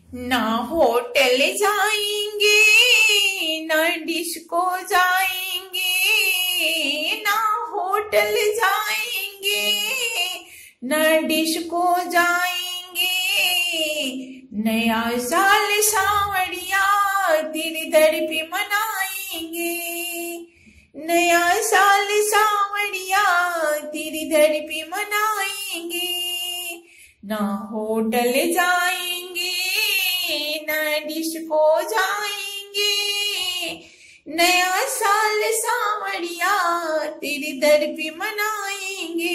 ना होटल जाएंगे, ना डिस्को जाएंगे, ना होटल जाएंगे, ना डिस्को जाएंगे। नया साल सावड़िया तेरे दर पे मनाएंगे। नया साल सावड़िया तेरे दर पे मनाएंगे। ना होटल जाएंगे, ना डिस्को जाएंगे, नया साल सावड़िया तेरे दर पे मनाएंगे।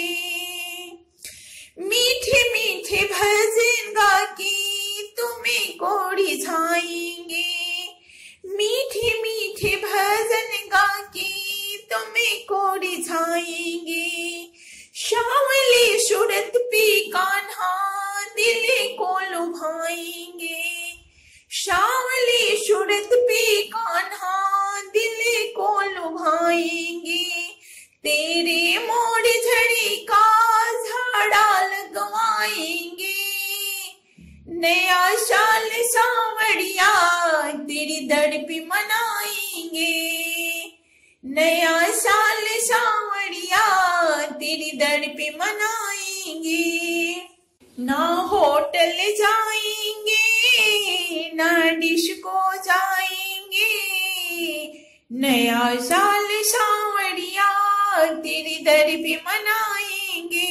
मीठे मीठे भजन गा के तुम्हें कोड़ी छाएंगे। मीठे मीठे भजन गा के तुम्हें कोड़ी छाएंगे। शावली सूरत पे कान्हा दिल को लुभाएंगे। शावली सूरत पे कान्हा दिल को लुभाएंगे। तेरे मोड़ झड़ी का झाड़ा लगवाएंगे। नया साल सावड़िया तेरी दर पे मनाएंगे। नया साल सावड़िया तेरी दर पे मनाएंगे। ना होटल जाएंगे, ना डिस्को जाएंगे, नया साल सावड़िया तेरी दर पे मनाएंगे।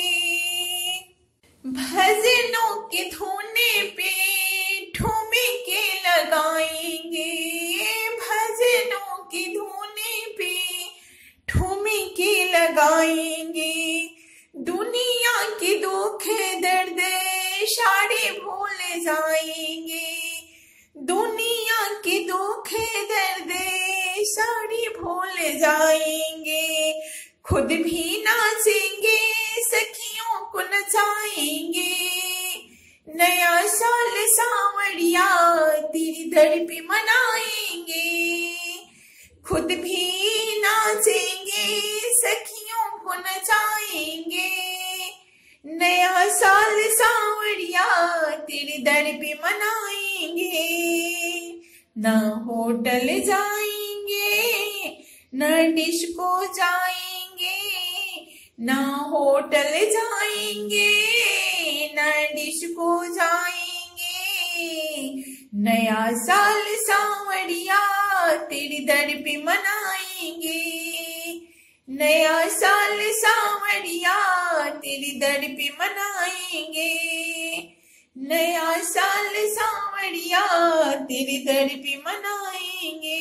भजनों के धुने पे ठुमके लगाएंगे। भजनों के धुने पे ठुमके लगाएंगे। दुनिया के दुख दर्द सारे भूल जाएंगे। दुनिया के दुख दर्द सारे भूल जाएंगे। खुद भी नाचेंगे, सखियों को नचाएंगे। नया साल सावड़िया तेरी दर पे मनाएंगे। खुद भी नाचेंगे, सखियों को नचाएंगे। नया साल सावड़िया तेरे दर पे मनाएंगे। ना होटल जाएंगे, ना डिस्को जाएंगे, ना होटल जाएंगे, ना डिस्को जाएंगे। नया साल सावड़िया तेरे दर पे मनाएंगे। नया साल सावड़िया तेरी दर पे मनाएंगे। नया साल सावड़िया तेरी दर पे मनाएंगे।